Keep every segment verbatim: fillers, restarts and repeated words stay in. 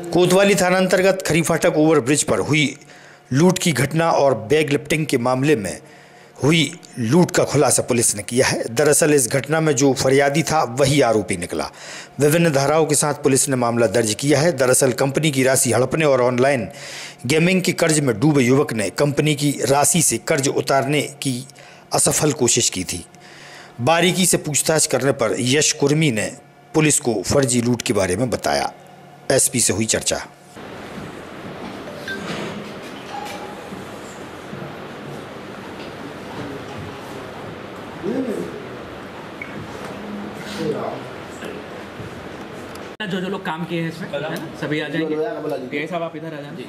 कोतवाली थाना अंतर्गत खरी फाटक ओवरब्रिज पर हुई लूट की घटना और बैग लिफ्टिंग के मामले में हुई लूट का खुलासा पुलिस ने किया है। दरअसल इस घटना में जो फरियादी था वही आरोपी निकला। विभिन्न धाराओं के साथ पुलिस ने मामला दर्ज किया है। दरअसल कंपनी की राशि हड़पने और ऑनलाइन गेमिंग के कर्ज में डूबे युवक ने कंपनी की राशि से कर्ज उतारने की असफल कोशिश की थी। बारीकी से पूछताछ करने पर यश कुर्मी ने पुलिस को फर्जी लूट के बारे में बताया। एसपी से हुई चर्चा। जो जो लोग काम किए हैं इसमें है ना, सभी आ जाएंगे। पीआई साहब आप इधर आ जाएंगे।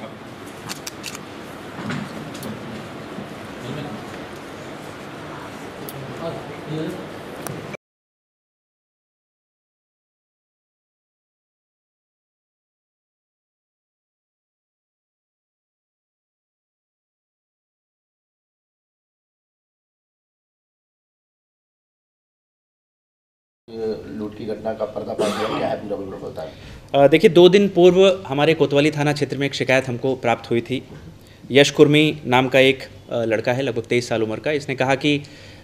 लूट की घटना का पर्दाफाश हुआ, क्या है पूरा विवरण बताएं। देखिए, दो दिन पूर्व हमारे कोतवाली थाना क्षेत्र में एक शिकायत हमको प्राप्त हुई थी। यश कुर्मी नाम का एक लड़का है, लगभग तेईस साल उम्र का। इसने कहा कि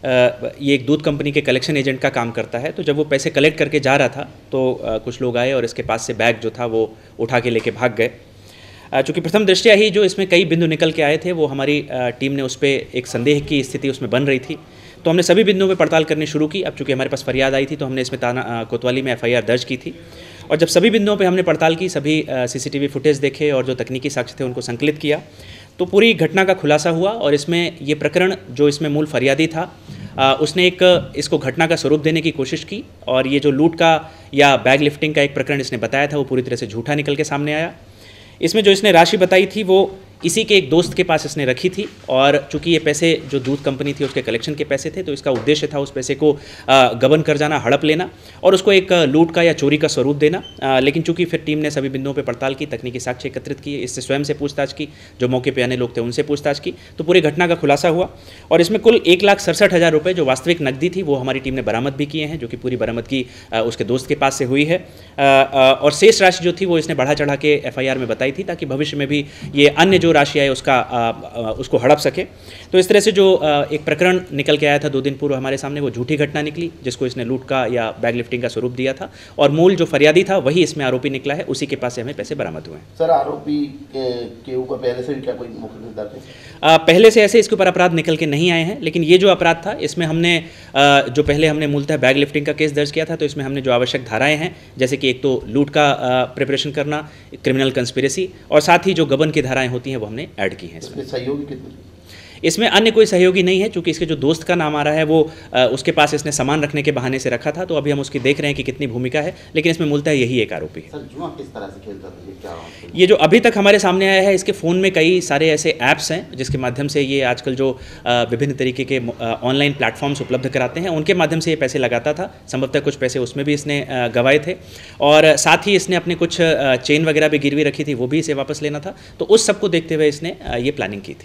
ये एक दूध कंपनी के कलेक्शन एजेंट का काम करता है। तो जब वो पैसे कलेक्ट करके जा रहा था तो कुछ लोग आए और इसके पास से बैग जो था वो उठा के लेके भाग गए। चूँकि प्रथम दृष्टया ही जो इसमें कई बिंदु निकल के आए थे, वो हमारी टीम ने उस पर एक संदेह की स्थिति उसमें बन रही थी। तो हमने सभी बिंदुओं पे पड़ताल करनी शुरू की। अब चूँकि हमारे पास फरियाद आई थी तो हमने इसमें थाना कोतवाली में एफआईआर दर्ज की थी। और जब सभी बिंदुओं पे हमने पड़ताल की, सभी सीसीटीवी फुटेज देखे और जो तकनीकी साक्ष्य थे उनको संकलित किया, तो पूरी घटना का खुलासा हुआ। और इसमें ये प्रकरण जो इसमें मूल फरियादी था, उसने एक इसको घटना का स्वरूप देने की कोशिश की। और ये जो लूट का या बैग लिफ्टिंग का एक प्रकरण इसने बताया था वो पूरी तरह से झूठा निकल के सामने आया। इसमें जो इसने राशि बताई थी वो इसी के एक दोस्त के पास इसने रखी थी। और चूंकि ये पैसे जो दूध कंपनी थी उसके कलेक्शन के पैसे थे, तो इसका उद्देश्य था उस पैसे को गबन कर जाना, हड़प लेना और उसको एक लूट का या चोरी का स्वरूप देना। लेकिन चूंकि फिर टीम ने सभी बिंदुओं पे पड़ताल की, तकनीकी साक्ष्य एकत्रित किए, इससे स्वयं से पूछताछ की, जो मौके पे आने लोग थे उनसे पूछताछ की, तो पूरी घटना का खुलासा हुआ। और इसमें कुल एक लाख सड़सठ हज़ार रुपये जो वास्तविक नकदी थी वो हमारी टीम ने बरामद भी किए हैं, जो कि पूरी बरामदगी उसके दोस्त के पास से हुई है। और शेष राशि जो थी वो इसने बढ़ा चढ़ा के एफ आई आर में बताई थी, ताकि भविष्य में भी ये अन्य जो राशि आए उसका आ, आ, उसको हड़प सके। तो इस तरह से जो आ, एक प्रकरण निकल के आया था दो दिन पूर्व हमारे सामने, वो झूठी घटना निकली, जिसको इसने लूट का या बैग लिफ्टिंग का स्वरूप दिया था। और मूल जो फरियादी था वही इसमें आरोपी निकला है, उसी के पास से हमें पैसे बरामद हुए हैं। सर, आरोपी के, के ऊपर पहले से भी क्या कोई मुकदमा दर्ज है? पहले से ऐसे इसके ऊपर अपराध निकल के नहीं आए हैं, लेकिन ये जो अपराध था इसमें हमने आ, जो पहले हमने मूलतः बैग लिफ्टिंग का केस दर्ज किया था, तो इसमें हमने जो आवश्यक धाराएं हैं, जैसे कि एक तो लूट का प्रिपरेशन करना, क्रिमिनल कंस्पिरेसी, और साथ ही जो गबन की धाराएं होती हैं वो हमने ऐड की हैं। इसमें सहयोगी कितने? इसमें अन्य कोई सहयोगी नहीं है, क्योंकि इसके जो दोस्त का नाम आ रहा है वो आ, उसके पास इसने सामान रखने के बहाने से रखा था। तो अभी हम उसकी देख रहे हैं कि कितनी भूमिका है, लेकिन इसमें मूलतः यही एक आरोपी है। सर, जुआ किस तरह से खेलता था, ये क्या? ये जो अभी तक हमारे सामने आया है, इसके फ़ोन में कई सारे ऐसे ऐप्स हैं जिसके माध्यम से ये आजकल जो विभिन्न तरीके के ऑनलाइन प्लेटफॉर्म्स उपलब्ध कराते हैं उनके माध्यम से ये पैसे लगाता था। संभवतः कुछ पैसे उसमें भी इसने गंवाए थे, और साथ ही इसने अपने कुछ चेन वगैरह भी गिरवी रखी थी, वो भी इसे वापस लेना था। तो उस सबको देखते हुए इसने ये प्लानिंग की थी।